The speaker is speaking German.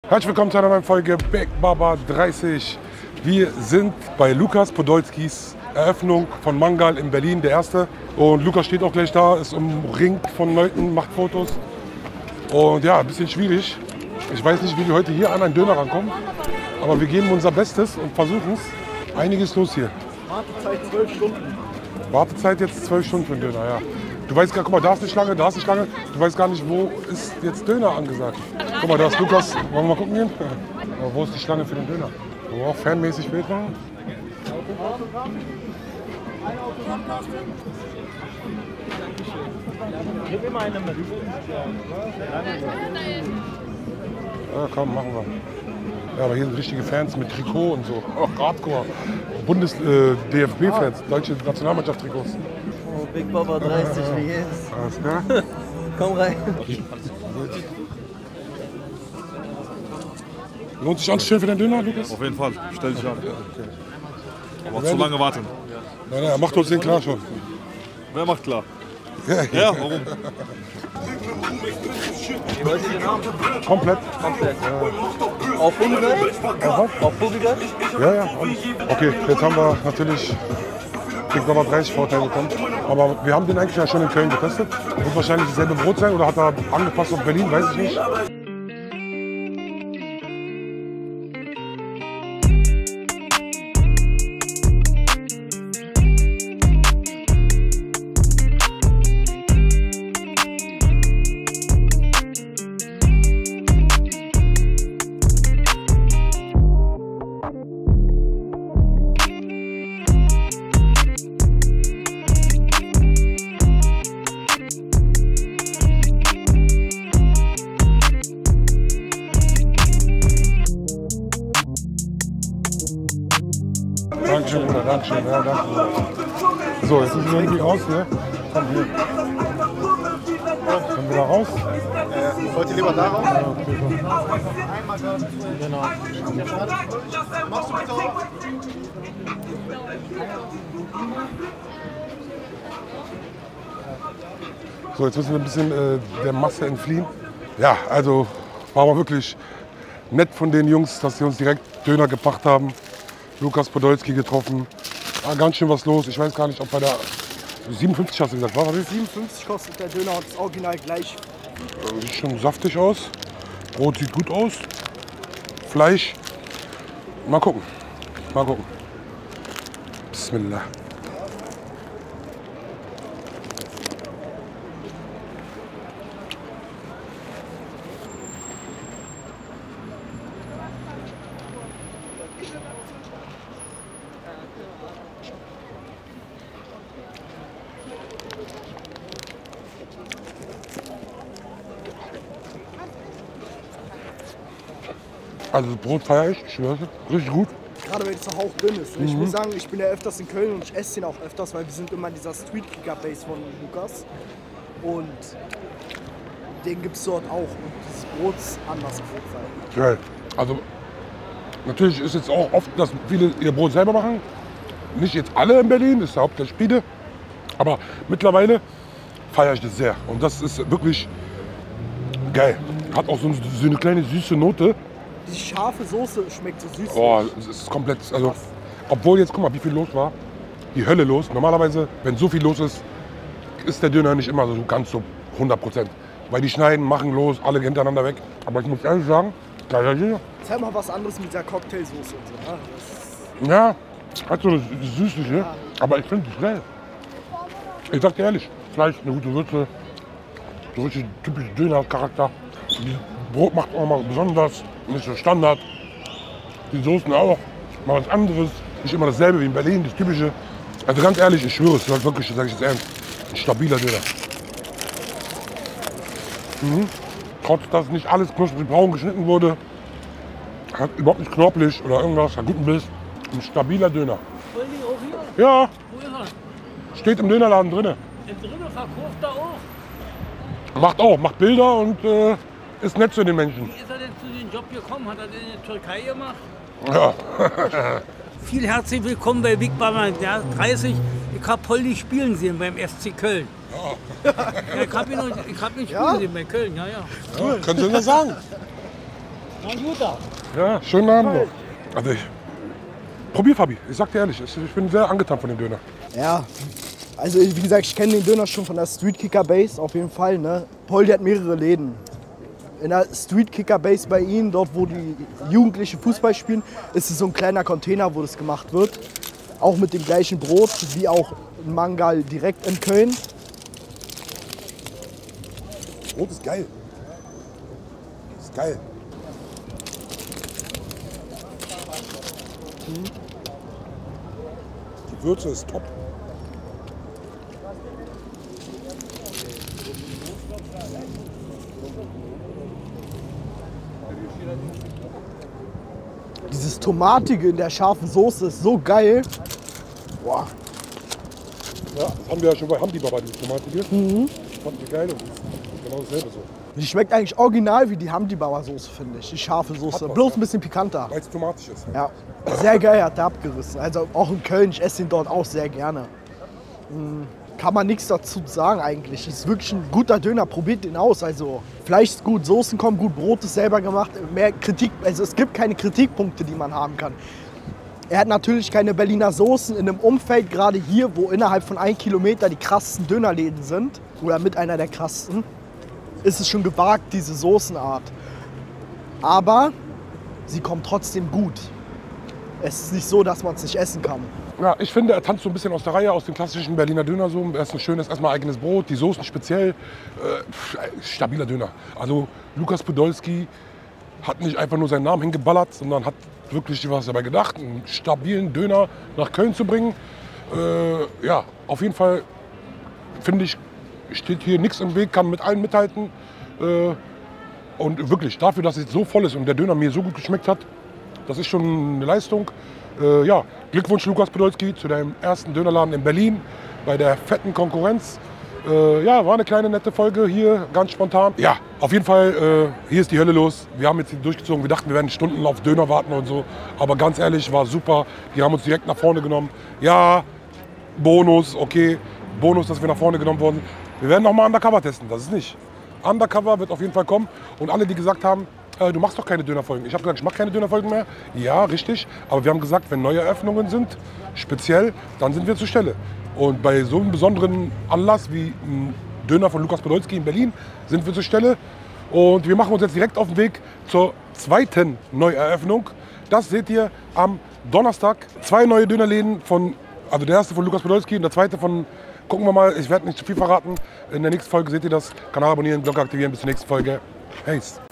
Herzlich willkommen zu einer neuen Folge Big Baba 30. Wir sind bei Lukas Podolskis Eröffnung von Mangal in Berlin, der erste. Und Lukas steht auch gleich da, ist umringt von Leuten, macht Fotos. Und ja, ein bisschen schwierig. Ich weiß nicht, wie wir heute hier an einen Döner rankommen. Aber wir geben unser Bestes und versuchen es. Einiges los hier. Wartezeit 12 Stunden. Wartezeit jetzt 12 Stunden für den Döner, ja. Du weißt gar, guck mal, da ist eine Schlange, da ist eine Schlange. Du weißt gar nicht, wo ist jetzt Döner angesagt. Guck mal, da ist Lukas. Wollen wir mal gucken gehen? Aber wo ist die Schlange für den Döner? Wollen wir auch fanmäßig Bild machen? Gib immer eine mit. Ja, komm, machen wir. Ja, aber hier sind richtige Fans mit Trikot und so. Oh, Hardcore. DFB-Fans, deutsche Nationalmannschaft-Trikots. Oh, Big Baba 30, wie geht's? Alles klar? Komm rein. Lohnt sich anzustellen für den Döner, Lukas? Auf jeden Fall, stell dich an. Aber zu lange warten. Nein, nein, macht uns den klar schon. Wer macht klar? Ja, warum? Wie wollt ihr den haben? komplett. Komplett. Auf Vogelgart? Auf Vogelgart? Ja, ja, alles. Okay, jetzt haben wir natürlich Big Baba 30 Vorteil bekommen. Aber wir haben den eigentlich ja schon in Köln getestet. Wird wahrscheinlich dasselbe Brot sein oder hat er angepasst auf Berlin, weiß ich nicht. Dankeschön, Bruder, Dankeschön. Ja, danke. So, jetzt müssen wir irgendwie raus hier. Komm hier. Können wir da raus? Wollt ihr lieber da raus? Ja, okay, komm. Genau. Machst du bitte auch? So, jetzt müssen wir ein bisschen der Masse entfliehen. Ja, also war mal wirklich nett von den Jungs, dass sie uns direkt Döner gebracht haben. Lukas Podolski getroffen. War ganz schön was los. Ich weiß gar nicht, ob bei der 57 hast du gesagt, war das? 57 kostet der Döner und das Original gleich. Sieht schon saftig aus. Brot sieht gut aus. Fleisch. Mal gucken. Mal gucken. Bismillah. Also das Brot feiere ich schwöre. Richtig gut. Gerade wenn es so hauchdünn ist. Ich muss sagen, ich bin ja öfters in Köln und ich esse den auch öfters, weil wir sind immer in dieser Street-Kicker-Base von Lukas. Und den gibt es dort auch. Und das Brot ist anders auf jeden Fall. Geil. Also natürlich ist jetzt auch oft, dass viele ihr Brot selber machen. Nicht jetzt alle in Berlin, das ist der Haupt der Spiele. Aber mittlerweile feiere ich das sehr. Und das ist wirklich geil. Hat auch so eine kleine süße Note. Die scharfe Soße schmeckt so süß. Oh, es ist komplett, also, obwohl jetzt, guck mal, wie viel los war. Die Hölle los. Normalerweise, wenn so viel los ist, ist der Döner nicht immer so ganz so 100%. Weil die schneiden, machen los, alle hintereinander weg. Aber ich muss ehrlich sagen, geiler Döner. Das ist halt mal was anderes mit der Cocktailsoße und so. Ne? Das Ja, hat so eine süßliche, ja. Aber ich finde es geil. Ich sag dir ehrlich, Fleisch, eine gute Würze, so richtig typisch Döner-Charakter. Das Brot macht auch mal besonders, nicht so Standard. Die Soßen auch, mal was anderes, nicht immer dasselbe wie in Berlin, das typische. Also ganz ehrlich, ich schwöre, es ist wirklich, das sage ich jetzt ernst, ein stabiler Döner. Trotz, dass nicht alles knusprig braun geschnitten wurde, hat überhaupt nicht knorpelig oder irgendwas, hat guten Biss. Ein stabiler Döner. Wollen die auch hier? Ja, Wo ist er? steht im Dönerladen drinne. Im Drinnen verkauft er auch. Macht Bilder und ist nett zu den Menschen. Wie ist er denn zu dem Job gekommen? Hat er den in der Türkei gemacht? Ja. Viel herzlich willkommen bei Big Baba 30. Ich habe Polly spielen sehen beim FC Köln. Ja, ich habe ihn spielen sehen bei Köln, ja. Ja, kannst du das sagen? Ja, schönen Abend noch. Also probier, Fabi. Ich sag dir ehrlich, ich bin sehr angetan von dem Döner. Ja, also wie gesagt, ich kenne den Döner schon von der Street Kicker Base auf jeden Fall. Ne? Poldi hat mehrere Läden. In der Street Kicker Base bei ihnen, dort wo die Jugendlichen Fußball spielen, ist es so ein kleiner Container, wo das gemacht wird. Auch mit dem gleichen Brot wie auch ein Mangal direkt in Köln. Brot ist geil. Ist geil. Die Würze ist top. Dieses Tomatige in der scharfen Soße ist so geil. Boah. Ja, das haben wir ja schon bei Hamdi Baba, die Tomatige. Fand ich geil und das ist genau dasselbe so. Die schmeckt eigentlich original wie die Hamdi-Bauer-Soße, finde ich. Die scharfe Soße. was, Bloß ja. ein bisschen pikanter. Weil es tomatisch ist. Ja, sehr geil hat der abgerissen. Also auch in Köln, ich esse ihn dort auch sehr gerne. Kann man nichts dazu sagen eigentlich. Ist wirklich ein guter Döner, probiert den aus. Also Fleisch ist gut, Soßen kommen gut, Brot ist selber gemacht. Mehr Kritik, also es gibt keine Kritikpunkte, die man haben kann. Er hat natürlich keine Berliner Soßen in einem Umfeld, gerade hier, wo innerhalb von 1 Kilometer die krassesten Dönerläden sind, oder mit einer der krassesten, ist es schon gewagt, diese Soßenart. Aber sie kommt trotzdem gut. Es ist nicht so, dass man es nicht essen kann. Ja, ich finde, er tanzt so ein bisschen aus der Reihe, aus dem klassischen Berliner Döner. So. Er ist ein schönes, erstmal eigenes Brot, die Soßen speziell. Stabiler Döner. Also Lukas Podolski hat nicht einfach nur seinen Namen hingeballert, sondern hat wirklich was dabei gedacht, einen stabilen Döner nach Köln zu bringen. Ja, auf jeden Fall finde ich, steht hier nichts im Weg, kann mit allen mithalten. Und wirklich, dafür, dass es so voll ist und der Döner mir so gut geschmeckt hat, das ist schon eine Leistung. Ja, Glückwunsch Lukas Podolski zu deinem ersten Dönerladen in Berlin bei der fetten Konkurrenz. Ja, war eine kleine nette Folge hier, ganz spontan. Ja, auf jeden Fall, hier ist die Hölle los. Wir haben jetzt hier durchgezogen, wir dachten, wir werden Stunden auf Döner warten und so. Aber ganz ehrlich, war super. Die haben uns direkt nach vorne genommen. Ja, Bonus, okay. Bonus, dass wir nach vorne genommen wurden. Wir werden noch mal Undercover testen, das ist nicht. Undercover wird auf jeden Fall kommen. Und alle, die gesagt haben, du machst doch keine Dönerfolgen. Ich habe gesagt, ich mache keine Dönerfolgen mehr. Ja, richtig. Aber wir haben gesagt, wenn neue Eröffnungen sind, speziell, dann sind wir zur Stelle. Und bei so einem besonderen Anlass wie ein Döner von Lukas Podolski in Berlin sind wir zur Stelle. Und wir machen uns jetzt direkt auf den Weg zur zweiten Neueröffnung. Das seht ihr am Donnerstag. 2 neue Dönerläden also der erste von Lukas Podolski und der zweite von, gucken wir mal, ich werde nicht zu viel verraten. In der nächsten Folge seht ihr das. Kanal abonnieren, Glocke aktivieren, bis zur nächsten Folge. Peace.